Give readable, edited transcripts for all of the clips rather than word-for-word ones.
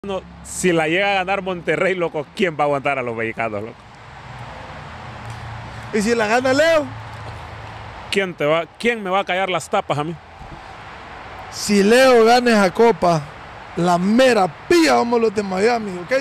No, si la llega a ganar Monterrey, loco, ¿quién va a aguantar a los mexicanos, loco? ¿Y si la gana Leo? ¿Quién me va a callar las tapas a mí? Si Leo gana esa copa, la mera pía vamos los de Miami, ¿ok?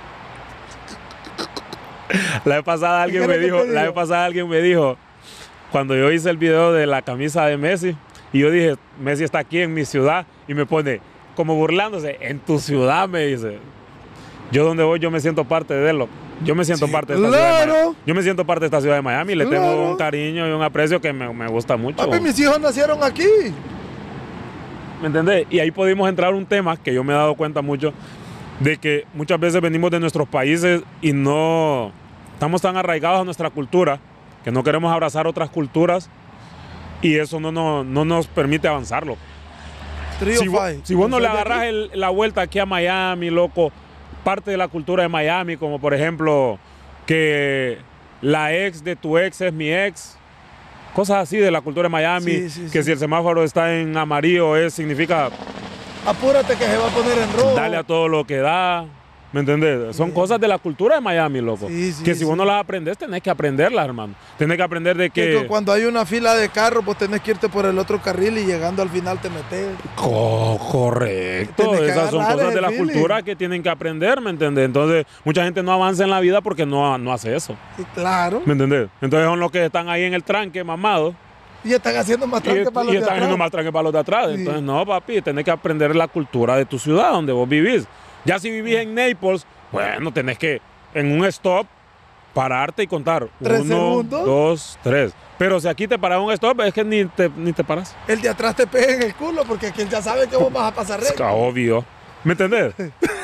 La vez pasada alguien me dijo, cuando yo hice el video de la camisa de Messi, y yo dije, Messi está aquí en mi ciudad, y me pone, como burlándose, en tu ciudad, me dice. Yo donde voy, yo me siento parte de él, loco. Yo me siento parte de esta ciudad de Miami. Yo me siento parte de esta ciudad de Miami, le tengo un cariño y un aprecio que me gusta mucho. Papi, mis hijos nacieron aquí. ¿Me entendés? Y ahí pudimos entrar a un tema que yo me he dado cuenta mucho, de que muchas veces venimos de nuestros países y no estamos tan arraigados a nuestra cultura, que no queremos abrazar otras culturas, y eso no nos permite avanzarlo. Si vos no le agarrás la vuelta aquí a Miami, loco, parte de la cultura de Miami, como por ejemplo que la ex de tu ex es mi ex, cosas así de la cultura de Miami, si el semáforo está en amarillo significa apúrate que se va a poner en rojo. Dale a todo lo que da. ¿Me entendés? Son cosas de la cultura de Miami, loco. Que si vos no las aprendes, tenés que aprenderlas, hermano. Tenés que aprender de que cuando hay una fila de carros, pues tenés que irte por el otro carril y llegando al final te metes. Correcto. Esas son cosas de la cultura que tienen que aprender, ¿me entendés? Entonces, mucha gente no avanza en la vida porque no hace eso. Sí, claro. ¿Me entendés? Entonces son los que están ahí en el tranque, mamados. Y están haciendo más tranque para los de atrás. están haciendo más tranque para los de atrás. Sí. Entonces, no, papi, tenés que aprender la cultura de tu ciudad, donde vos vivís. Ya si vivís en Naples, bueno, tenés que en un stop pararte y contar. 3 1, segundos. 2, 3. Pero si aquí te paras un stop, es que ni te paras. El de atrás te pega en el culo porque aquel ya sabe que vos vas a pasar recto. Obvio. ¿Me entendés?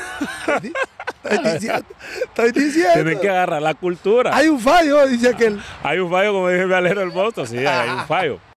Estoy diciendo. Tienes que agarrar la cultura. Hay un fallo, dice aquel. Hay un fallo, como dije Valero el Bosto. Sí, hay un fallo.